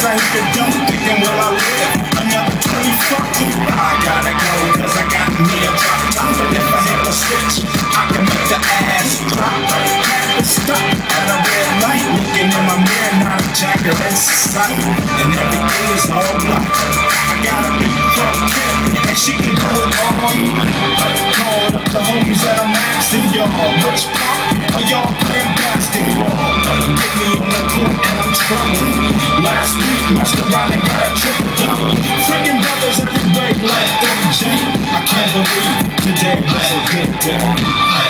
I hit the dope, thinking will I live another 20 fucking. I gotta go, cause I got me a drop top. And if I hit the switch, I can make the ass drop. Had to stop at a red light, looking in my mirror, not a jacket in sight. And everything is all black. I gotta be from Kim, and she can do it all. Calling up the homies that I'm asking y'all, which part are y'all playing basketball? Get me on the court and I'm struggling. Last week, messed around and got a triple-double. Freaking brothers every way like MJ. I can't believe today was a good day.